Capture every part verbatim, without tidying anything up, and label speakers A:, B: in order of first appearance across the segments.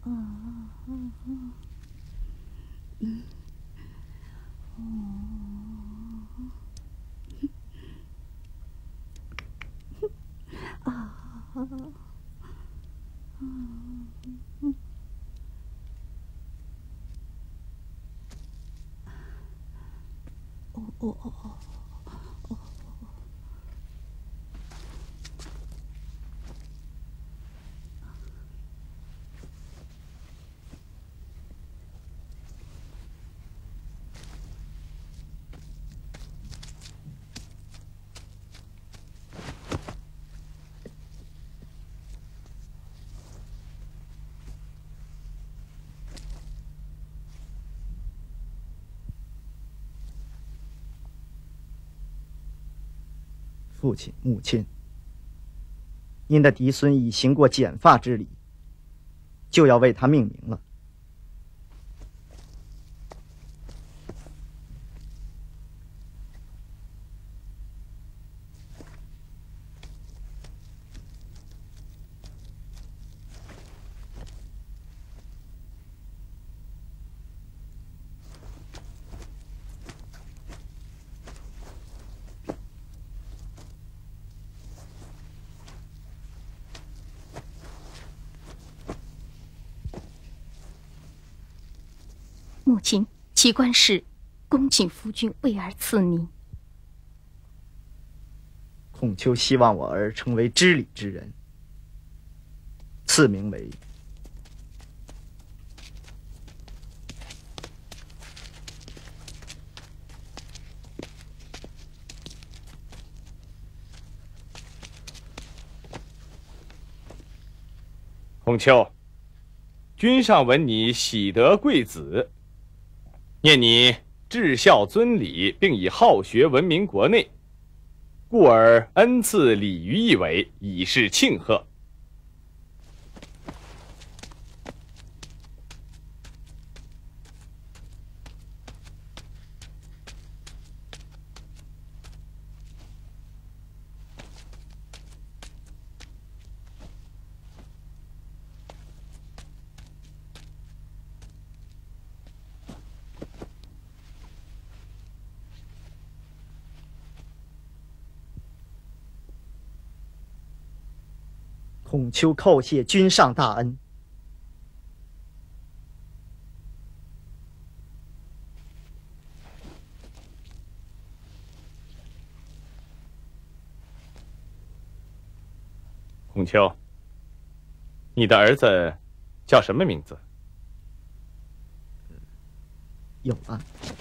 A: 嗯嗯嗯嗯哦啊嗯嗯哦哦哦哦哦。
B: 父亲、母亲，您的嫡孙已行过剪发之礼，就要为他命名了。
A: 母亲，奇观是恭请夫君为儿赐名。
B: 孔丘希望我儿成为知礼之人，赐名为
C: 孔丘，君上闻你喜得贵子，念你至孝尊礼，并以好学闻名国内，故而恩赐礼于一围，以示庆贺。
B: 孔丘叩谢君上大恩。
C: 孔丘，你的儿子叫什么名字？
B: 有啊。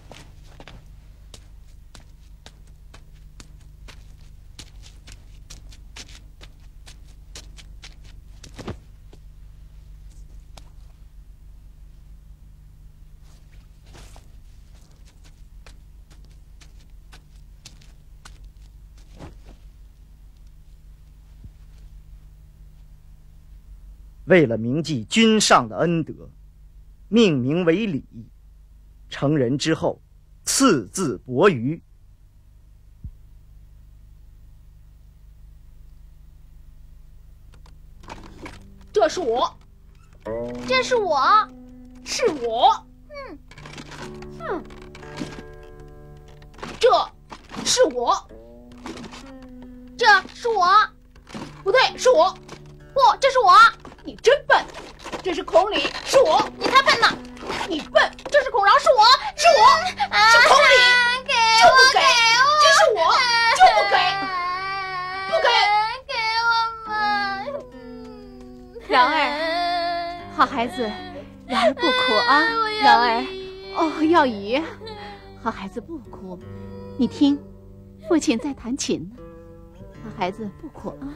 B: 为了铭记君上的恩德，命名为礼。成人之后，赐字伯鱼。
D: 这是我，
E: 这是我，
D: 是我，
E: 嗯嗯，
D: 这是我，
E: 这是我，
D: 不对，是我，
E: 不，这是我。
D: 你真笨，这是孔鲤，是我，
E: 你才笨呢，
D: 你笨，
E: 这是孔饶，是我，
D: 是我，
E: 啊、
D: 是孔鲤，
E: 给
D: 就不给，
E: 我
D: 这是我，就不给，不给，
E: 给我嘛。
A: 饶儿，好孩子，饶儿不哭啊，饶儿，哦，耀仪，好孩子不哭，你听，父亲在弹琴呢，好孩子不哭啊。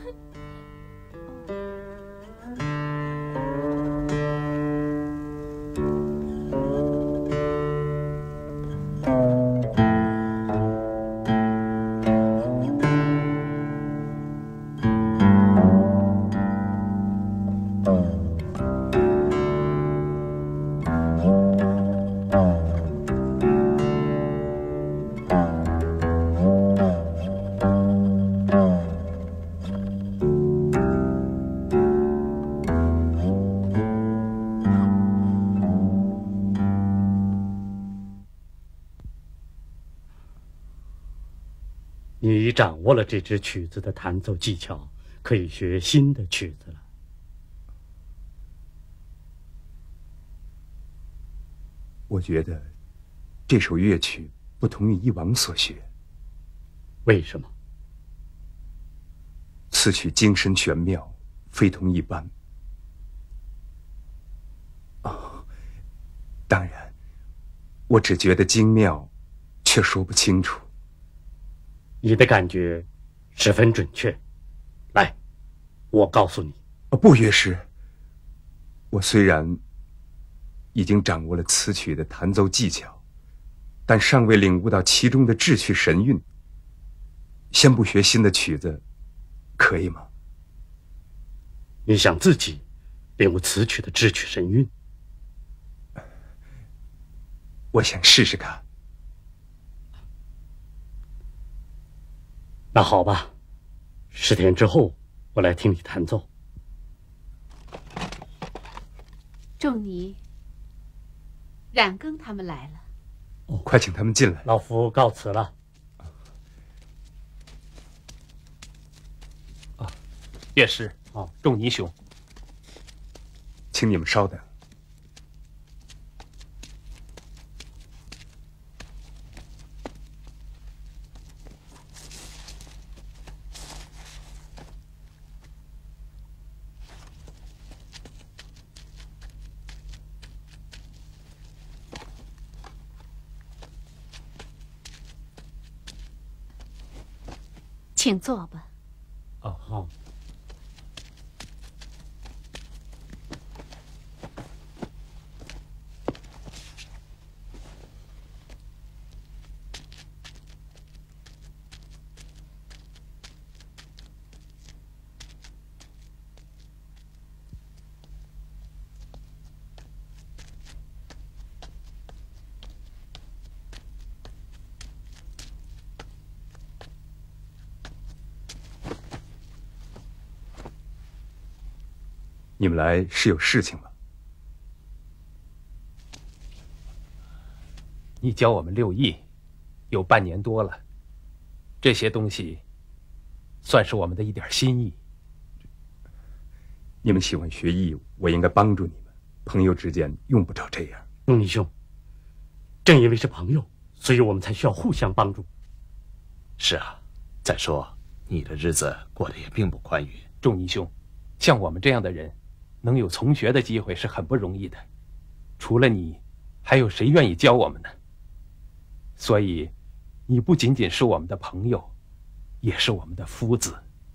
F: 掌握了这支曲子的弹奏技巧，可以学新的曲子了。
G: 我觉得这首乐曲不同于以往所学。
F: 为什么？
G: 此曲精深玄妙，非同一般。哦，当然，我只觉得精妙，却说不清楚。
F: 你的感觉十分准确。来，我告诉你。
G: 哦，不，乐师，我虽然已经掌握了此曲的弹奏技巧，但尚未领悟到其中的志趣神韵。先不学新的曲子，可以吗？
F: 你想自己领悟此曲的志趣神韵？
G: 我想试试看。
F: 那好吧，十天之后我来听你弹奏。
A: 仲尼、冉庚他们来了。
G: 哦，快请他们进来。
F: 老夫告辞了。
H: 啊，乐师，
F: 哦，
H: 仲尼兄，
G: 请你们稍等。
A: 请坐吧。
F: 哦，好。
G: 你们来是有事情吗？
H: 你教我们六艺，有半年多了，这些东西算是我们的一点心意。
G: 你们喜欢学艺，我应该帮助你们。朋友之间用不着这样。
F: 仲尼兄，正因为是朋友，所以我们才需要互相帮助。
I: 是啊，再说你的日子过得也并不宽裕。
H: 仲尼兄，像我们这样的人，能有从学的机会是很不容易的，除了你，还有谁愿意教我们呢？所以，你不仅仅是我们的朋友，也是我们的夫子。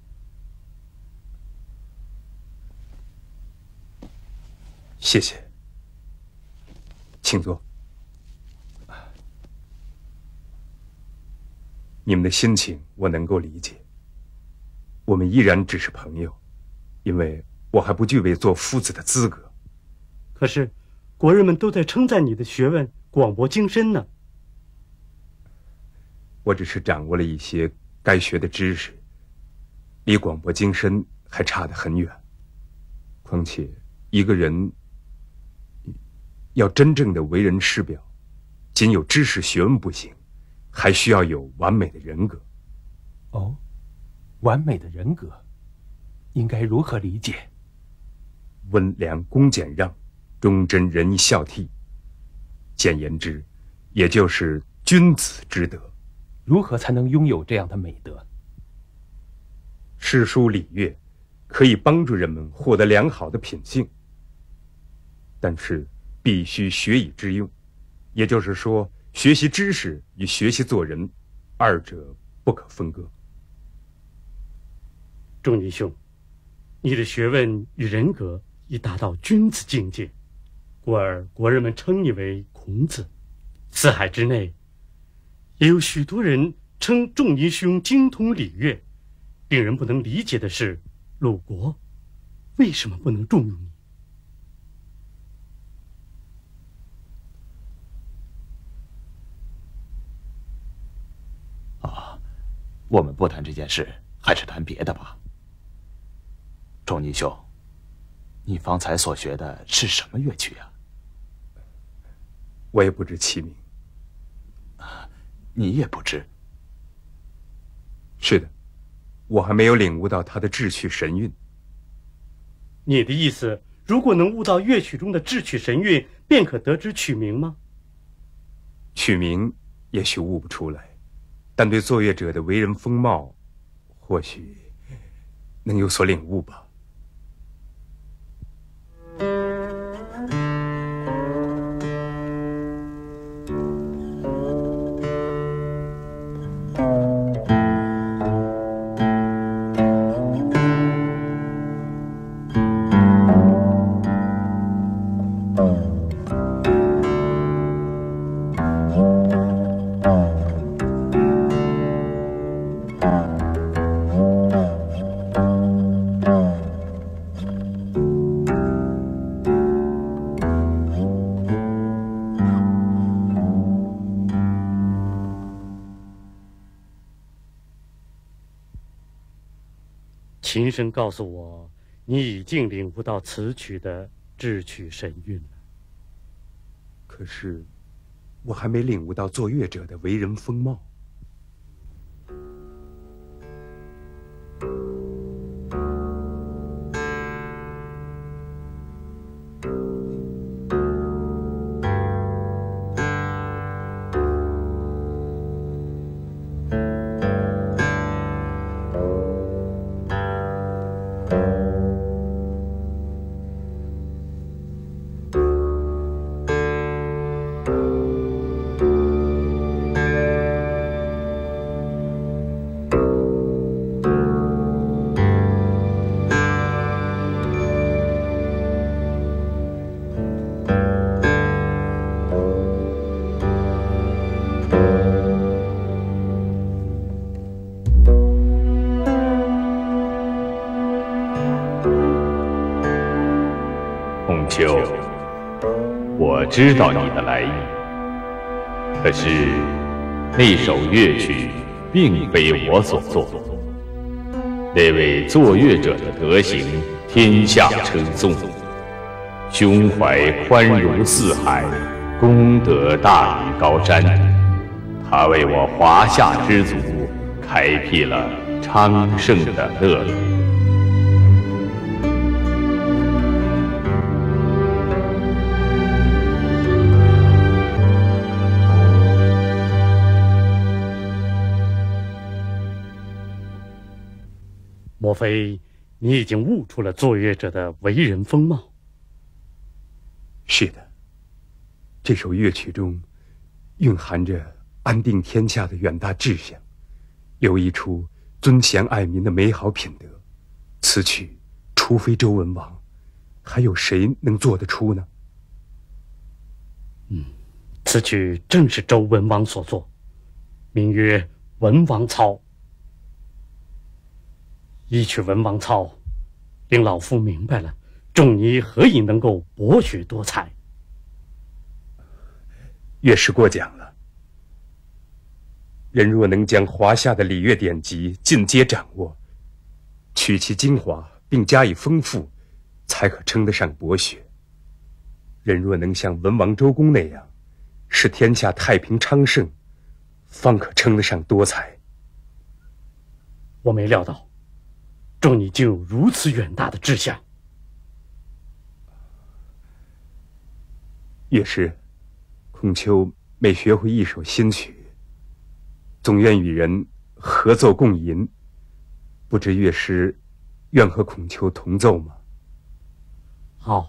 G: 谢谢，请坐。你们的心情我能够理解。我们依然只是朋友，因为我还不具备做夫子的资格。
F: 可是，国人们都在称赞你的学问广博精深呢。
G: 我只是掌握了一些该学的知识，离广博精深还差得很远。况且，一个人要真正的为人师表，仅有知识学问不行，还需要有完美的人格。
H: 哦，完美的人格，应该如何理解？
G: 温良恭俭让，忠贞仁义孝悌，简言之，也就是君子之德。
H: 如何才能拥有这样的美德？
G: 诗书礼乐可以帮助人们获得良好的品性，但是必须学以致用，也就是说，学习知识与学习做人，二者不可分割。
F: 仲尼兄，你的学问与人格已达到君子境界，故而国人们称你为孔子。四海之内，也有许多人称仲尼兄精通礼乐。令人不能理解的是，鲁国为什么不能重用你？
I: 啊，我们不谈这件事，还是谈别的吧。仲尼兄，你方才所学的是什么乐曲啊？
G: 我也不知其名。
I: 啊，你也不知？
G: 是的，我还没有领悟到它的智趣神韵。
F: 你的意思，如果能悟到乐曲中的智趣神韵，便可得知曲名吗？
G: 曲名也许悟不出来，但对作乐者的为人风貌，或许能有所领悟吧。
F: 琴声告诉我，你已经领悟到此曲的智趣神韵了。
G: 可是，我还没领悟到作乐者的为人风貌。
C: 孔丘，我知道你的来意，可是那首乐曲并非我所作，那位作乐者的德行天下称颂，胸怀宽容四海，功德大于高山。他为我华夏之族开辟了昌盛的乐路。
F: 莫非你已经悟出了作乐者的为人风貌？
G: 是的，这首乐曲中蕴含着安定天下的远大志向，流溢出尊贤爱民的美好品德。此曲除非周文王，还有谁能做得出呢？
F: 嗯，此曲正是周文王所作，名曰《文王操》。一曲《文王操》，令老夫明白了仲尼何以能够博学多才。
G: 乐师过奖了。人若能将华夏的礼乐典籍尽皆掌握，取其精华并加以丰富，才可称得上博学。人若能像文王周公那样，使天下太平昌盛，方可称得上多才。
F: 我没料到仲尼竟有如此远大的志向。
G: 乐师，孔丘每学会一首新曲，总愿与人合奏共吟，不知乐师愿和孔丘同奏吗？
F: 好。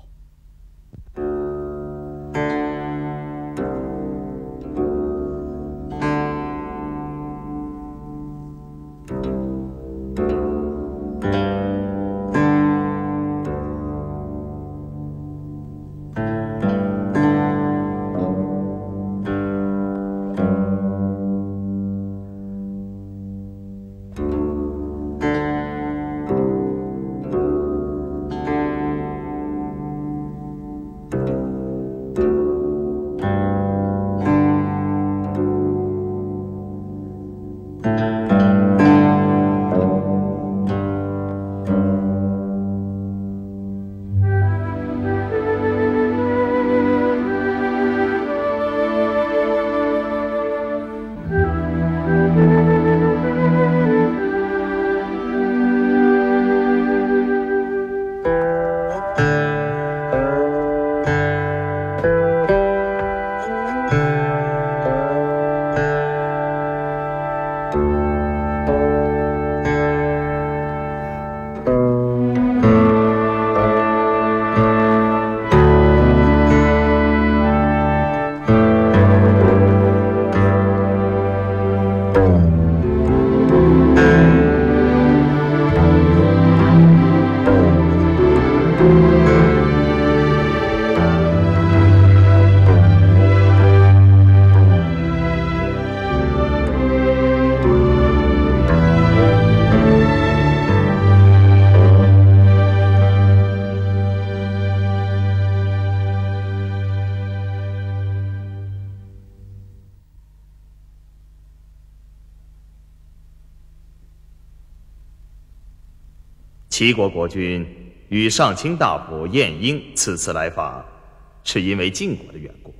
I: 齐国国君与上卿大夫晏婴此次来访，是因为晋国的缘故。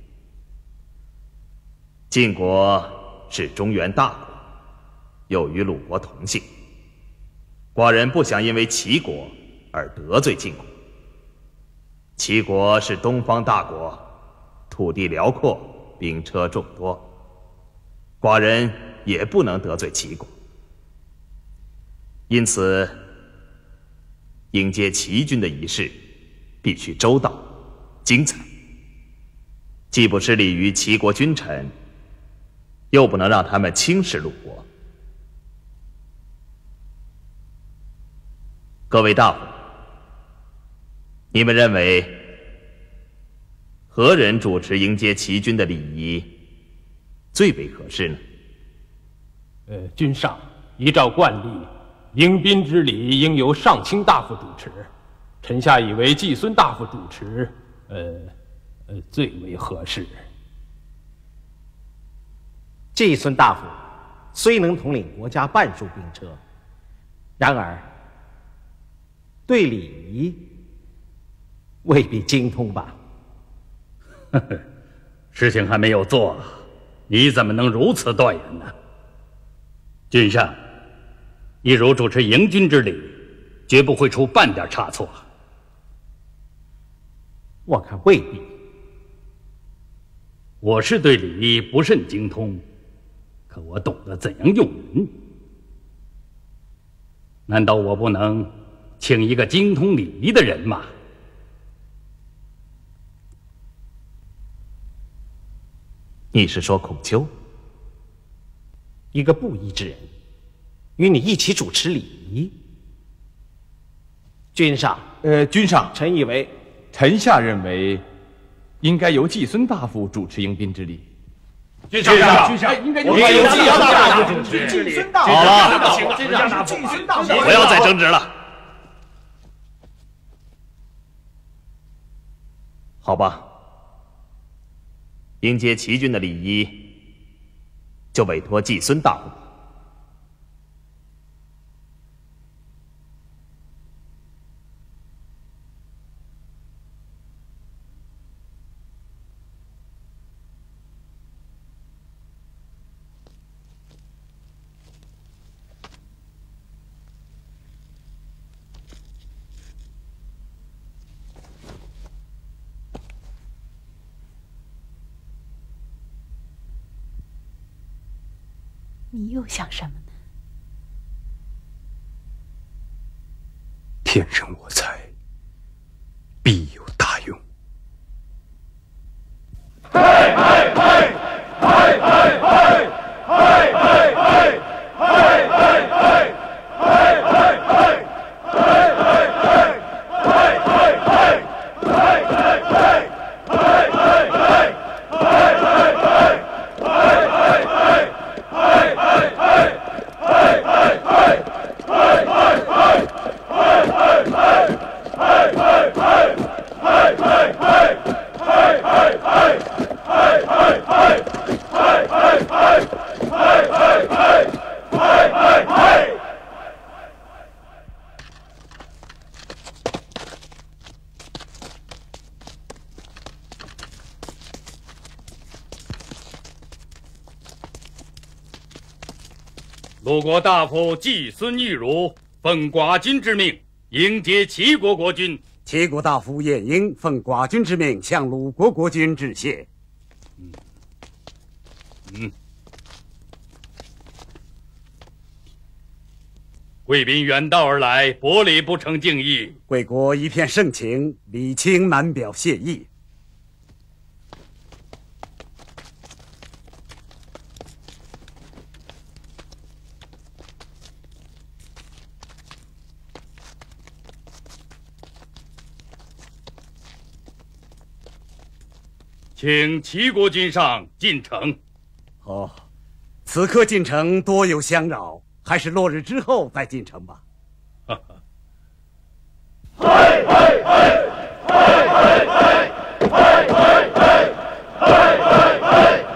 I: 晋国是中原大国，又与鲁国同姓，寡人不想因为齐国而得罪晋国。齐国是东方大国，土地辽阔，兵车众多，寡人也不能得罪齐国。因此，迎接齐军的仪式必须周到、精彩，既不失礼于齐国君臣，又不能让他们轻视鲁国。各位大夫，你们认为何人主持迎接齐军的礼仪最为合适呢？
H: 呃，君上，依照惯例，迎宾之礼应由上卿大夫主持，臣下以为季孙大夫主持，呃，呃，最为合适。
J: 季孙大夫虽能统领国家半数兵车，然而对礼仪未必精通吧？
F: 呵呵，事情还没有做，你怎么能如此断言呢？君上，一如主持迎军之礼，绝不会出半点差错。
J: 我看未必。
F: 我是对礼仪不甚精通，可我懂得怎样用人。难道我不能请一个精通礼仪的人吗？
I: 你是说孔丘？
J: 一个布衣之人，与你一起主持礼仪。君上，
C: 呃，君上，
J: 臣以为，
C: 臣下认为，应该由季孙大夫主持迎宾之礼。
F: 君上，君上，
C: 应该
F: 由
C: 季
F: 孙大夫主持
B: 季孙
C: 好了，不要再争执了。
I: 好吧，迎接齐军的礼仪就委托季孙大夫吧。
A: 你又想什么呢？
G: 天生我材必有大用。
K: 嘿嘿嘿嘿嘿嘿嘿嘿嘿嘿嘿嘿
F: 鲁国大夫季孙玉如奉寡君之命迎接齐国国君。
L: 齐国大夫晏婴奉寡君之命向鲁国国君致谢。
F: 嗯嗯，贵宾远道而来，薄礼不成敬意。
L: 贵国一片盛情，礼轻难表谢意。
F: 请齐国君上进城。
L: 哦，此刻进城多有相扰，还是落日之后再进城吧。
F: 哈哈。
K: 嘿嘿嘿嘿嘿嘿嘿嘿嘿嘿嘿嘿。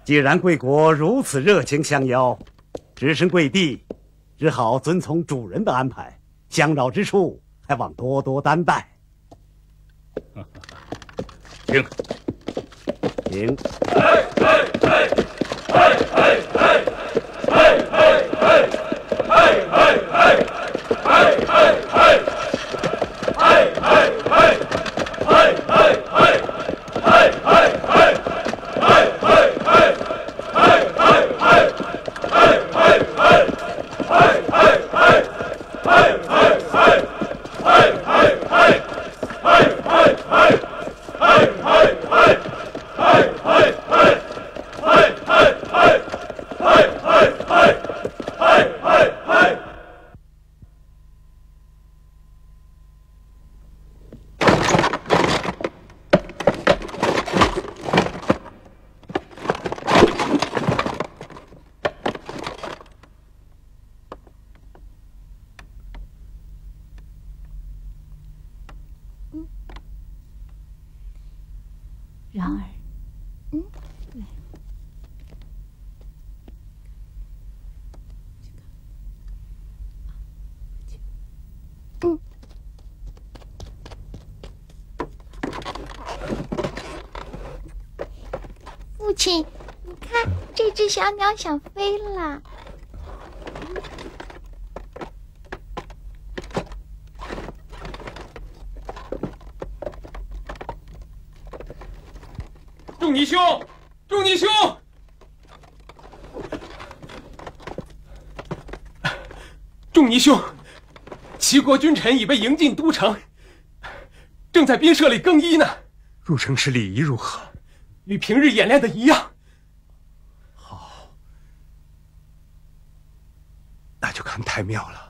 L: 既然贵国如此热情相邀，只身贵地只好遵从主人的安排，相扰之处还望多多担待。
C: 请，
L: 请。
A: 然而，
E: 嗯，
A: 来，
E: 嗯，父亲，你看这只小鸟想飞了。
H: 仲尼兄，仲尼兄，仲尼兄，齐国君臣已被迎进都城，正在宾舍里更衣呢。
G: 入城时礼仪如何？
H: 与平日演练的一样。
G: 好，那就看太庙了。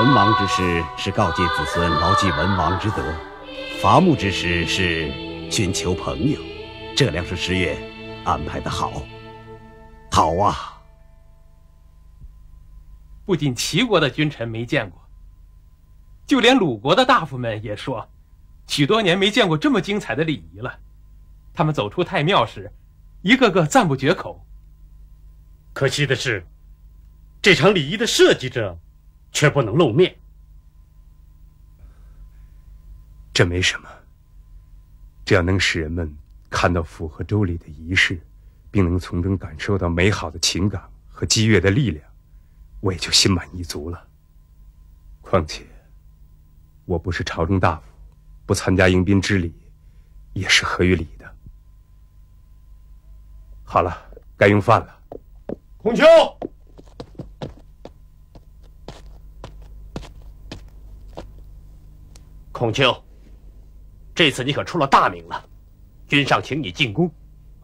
L: 文王之师是告诫子孙牢记文王之德，伐木之师是寻求朋友。这两处诗乐安排的好，好啊！
H: 不仅齐国的君臣没见过，就连鲁国的大夫们也说，许多年没见过这么精彩的礼仪了。他们走出太庙时，一个个赞不绝口。
F: 可惜的是，这场礼仪的设计者却不能露面。
G: 这没什么，只要能使人们看到符合周礼的仪式，并能从中感受到美好的情感和激越的力量，我也就心满意足了。况且我不是朝中大夫，不参加迎宾之礼也是合于理的。好了，该用饭了。
K: 孔丘，
J: 孔丘，这次你可出了大名了，君上请你进宫。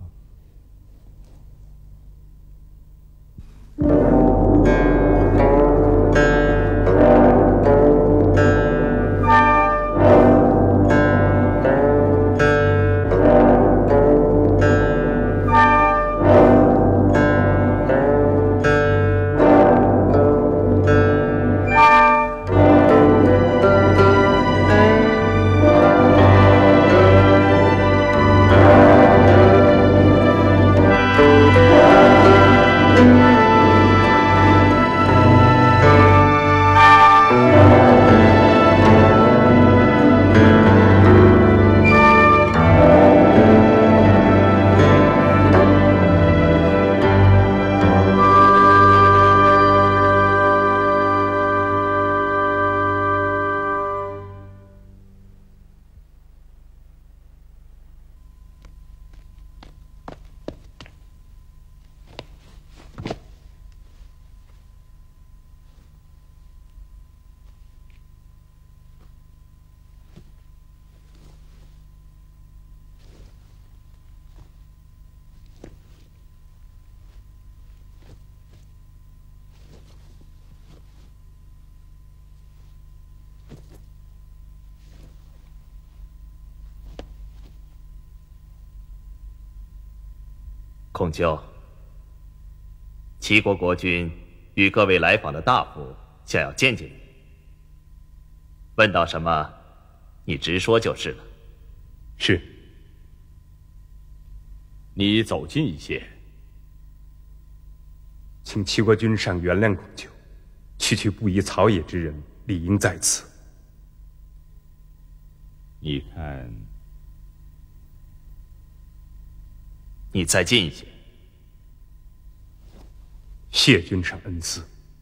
I: 孔丘，齐国国君与各位来访的大夫想要见见你，问到什么，你直说就是了。
G: 是。
C: 你走近一些。
G: 请齐国君上原谅孔丘，区区布衣草野之人，理应在此。
C: 你看，
I: 你再近一些。
G: 谢君上恩赐。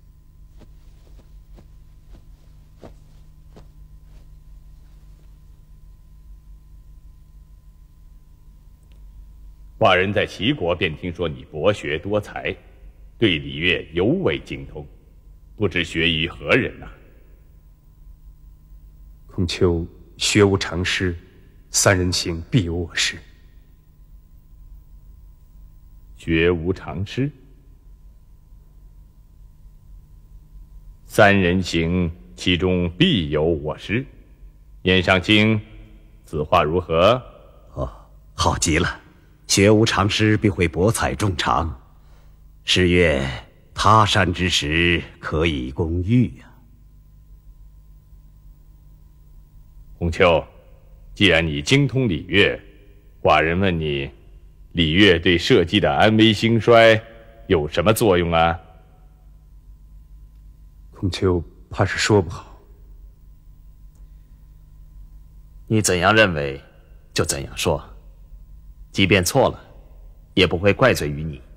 C: 寡人在齐国便听说你博学多才，对礼乐尤为精通，不知学于何人呐？
G: 孔丘学无常师，三人行必有我师。
C: 学无常师，三人行，其中必有我师。燕上卿，此话如何？
L: 哦，好极了，学无常师必会博采众长。诗曰：“他山之石，可以攻玉。”呀，
C: 孔丘，既然你精通礼乐，寡人问你，礼乐对社稷的安危兴衰有什么作用啊？
G: 孔丘怕是说不好。
I: 你怎样认为，就怎样说，即便错了，也不会怪罪于你。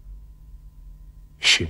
G: 是。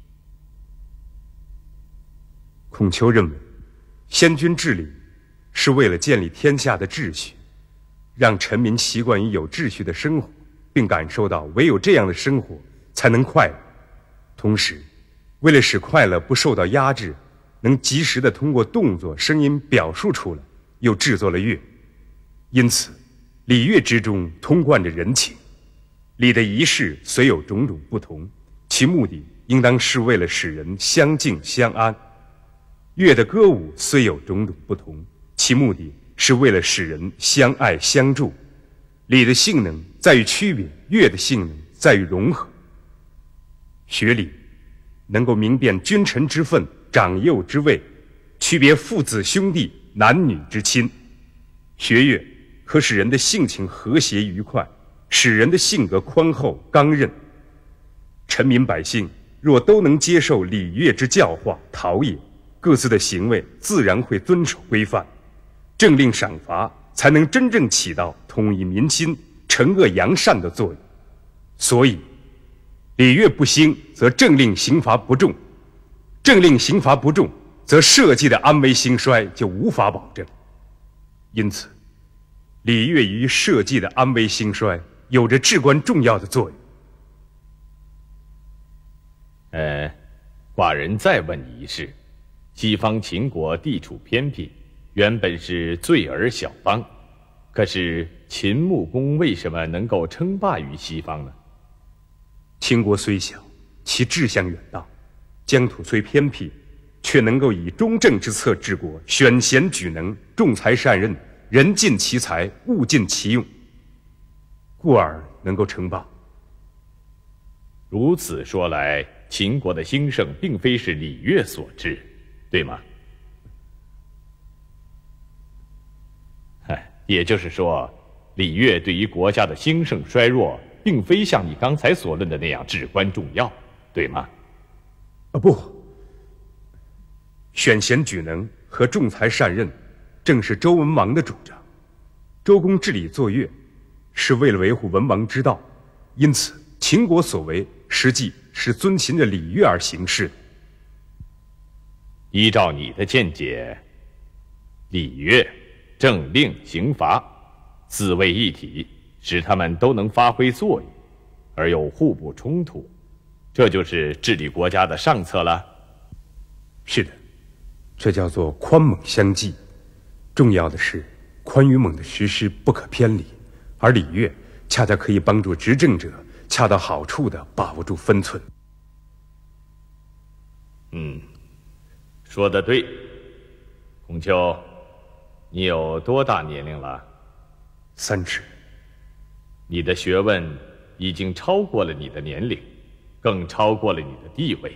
G: 孔丘认为，先君治理是为了建立天下的秩序，让臣民习惯于有秩序的生活，并感受到唯有这样的生活才能快乐。同时，为了使快乐不受到压制，能及时地通过动作、声音表述出来，又制作了乐。因此，礼乐之中通贯着人情。礼的仪式虽有种种不同，其目的应当是为了使人相敬相安。 乐的歌舞虽有种种不同，其目的是为了使人相爱相助。礼的性能在于区别，乐的性能在于融合。学礼能够明辨君臣之分、长幼之位，区别父子兄弟、男女之亲。学乐可使人的性情和谐愉快，使人的性格宽厚刚韧。臣民百姓若都能接受礼乐之教化陶冶，各自的行为自然会遵守规范，政令赏罚才能真正起到统一民心、惩恶扬善的作用。所以礼乐不兴，则政令刑罚不重；政令刑罚不重，则社稷的安危兴衰就无法保证。因此，礼乐于社稷的安危兴衰有着至关重要的作用。
C: 呃，寡人再问你一事：西方秦国地处偏僻，原本是罪尔小邦，可是秦穆公为什么能够称霸于西方呢？
G: 秦国虽小，其志向远大，疆土虽偏僻，却能够以中正之策治国，选贤举能，仲才善任，人尽其才，物尽其用，故而能够称霸。
C: 如此说来，秦国的兴盛并非是礼乐所致，对吗？也就是说，礼乐对于国家的兴盛衰弱，并非像你刚才所论的那样至关重要，对吗？
G: 啊，不，选贤举能和仲才善任，正是周文王的主张。周公治理作乐，是为了维护文王之道，因此秦国所为，实际是遵循着礼乐而行事。
C: 依照你的见解，礼乐、政令、刑罚四位一体，使他们都能发挥作用，而又互不冲突，这就是治理国家的上策了。
G: 是的，这叫做宽猛相济。重要的是，宽与猛的实施不可偏离，而礼乐恰恰可以帮助执政者恰到好处地把握住分寸。
C: 嗯，说得对。孔丘，你有多大年龄了？
G: 三十。
C: 你的学问已经超过了你的年龄，更超过了你的地位。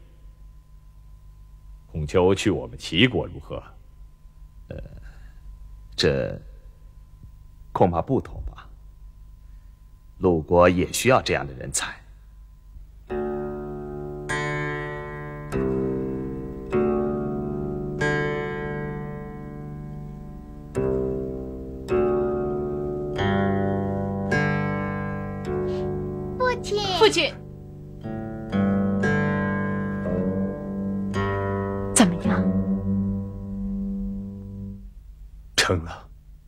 C: 孔丘去我们齐国如何？
I: 呃，这恐怕不妥吧。鲁国也需要这样的人才。
E: 父亲，
A: 父亲，怎么样？
G: 成了。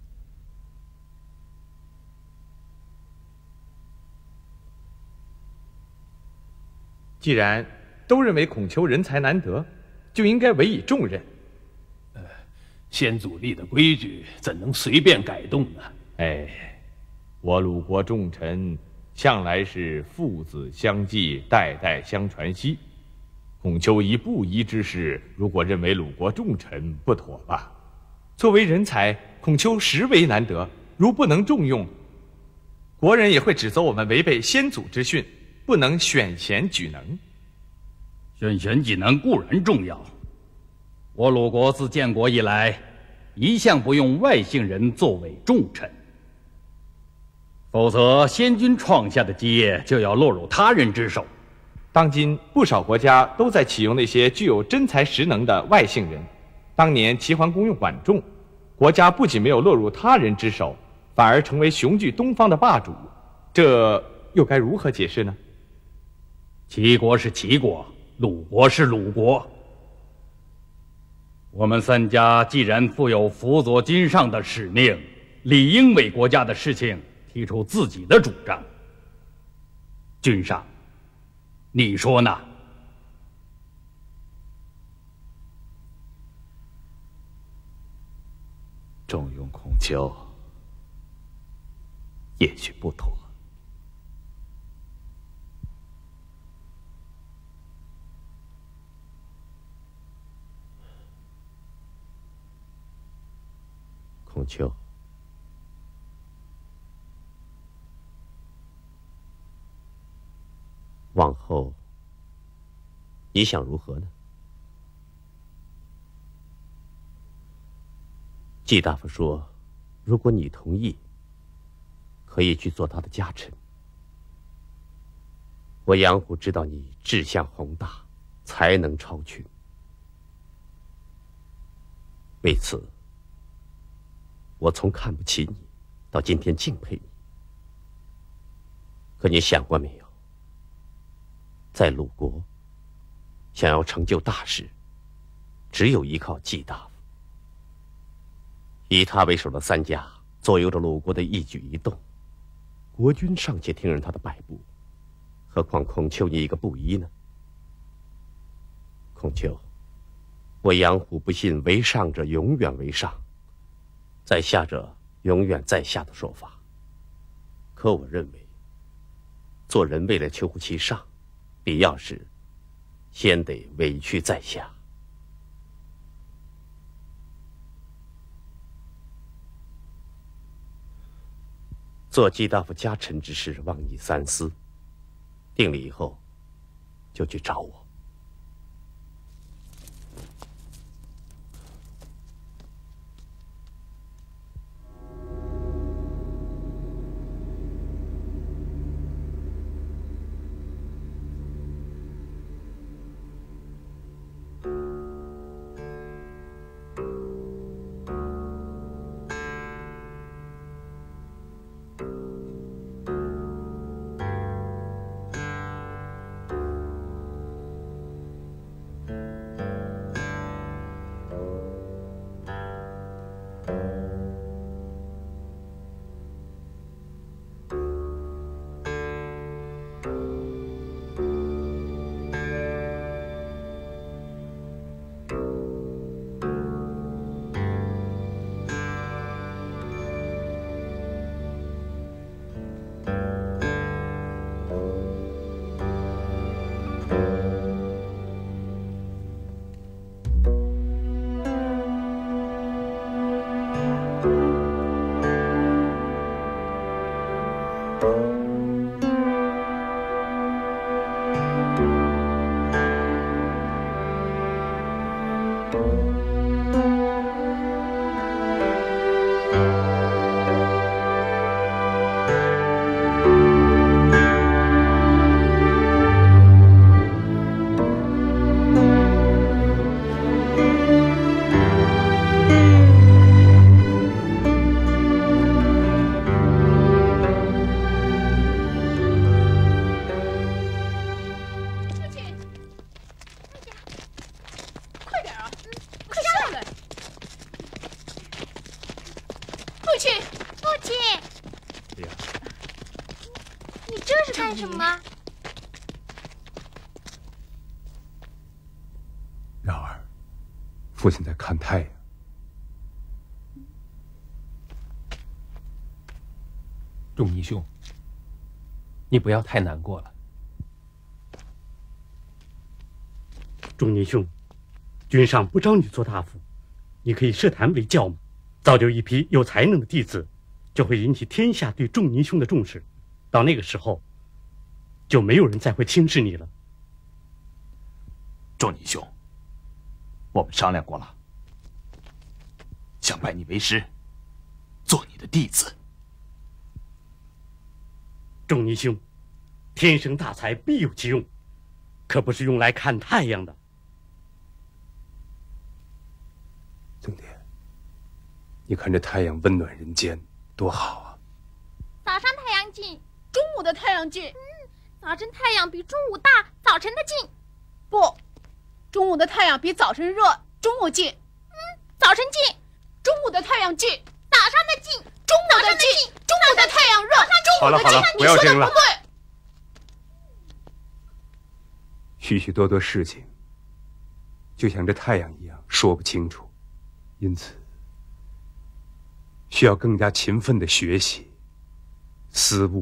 C: 既然都认为孔丘人才难得，就应该委以重任。
H: 呃，先祖立的规矩怎能随便改动呢？
C: 哎，我鲁国重臣向来是父子相继，代代相传兮。孔丘一不疑之事，如果认为鲁国重臣不妥吧？作为人才，孔丘实为难得，如不能重用，国人也会指责我们违背先祖之训，不能选贤举能。
K: 选贤举能固然重要，我鲁国自建国以来，一向不用外姓人作为重臣，否则先君创下的基业就要落入他人之手。
C: 当今不少国家都在启用那些具有真才实能的外姓人。当年齐桓公用管仲，国家不仅没有落入他人之手，反而成为雄踞东方的霸主，这又该如何解释呢？
K: 齐国是齐国，鲁国是鲁国。我们三家既然负有辅佐君上的使命，理应为国家的事情提出自己的主张。君上，你说呢？
I: 重用孔丘，也许不妥。
M: 孔丘，往后你想如何呢？季大夫说，如果你同意，可以去做他的家臣。我杨虎知道你志向宏大，才能超群，为此，我从看不起你，到今天敬佩你。可你想过没有，在鲁国，想要成就大事，只有依靠季大夫。以他为首的三家左右着鲁国的一举一动，国君尚且听任他的摆布，何况孔丘你一个布衣呢？孔丘，我杨虎不信为上者永远为上，在下者永远在下的说法。可我认为，做人为了求乎其上，必要时先得委屈在下。做季大夫家臣之事，望你三思。定了以后，就去找我。
G: 父亲在看太阳。
H: 仲尼兄，你不要太难过了。
F: 仲尼兄，君上不招你做大夫，你可以设坛为教嘛，造就一批有才能的弟子，就会引起天下对仲尼兄的重视。到那个时候，就没有人再会轻视你了。
N: 仲尼兄，我们商量过了，想拜你为师，做你的弟子。
F: 仲尼兄，天生大才必有其用，可不是用来看太阳的。
G: 曾爹，你看这太阳温暖人间，多好啊！
E: 早上太阳近，
D: 中午的太阳近。
E: 嗯，早晨太阳比中午大，早晨的近。
D: 不，中午的太阳比早晨热，中午近。
E: 嗯，早晨近。
D: 中午的太阳近，
E: 早上的近。
D: 中午的近，中午的太阳热，中午的近。
G: 好了好了，不要争了。
D: 不对。
G: 许许多多事情，就像这太阳一样说不清楚，因此需要更加勤奋的学习、思悟。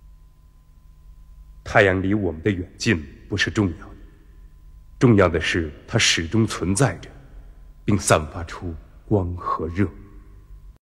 G: 太阳离我们的远近不是重要的，重要的是它始终存在着，并散发出光和热。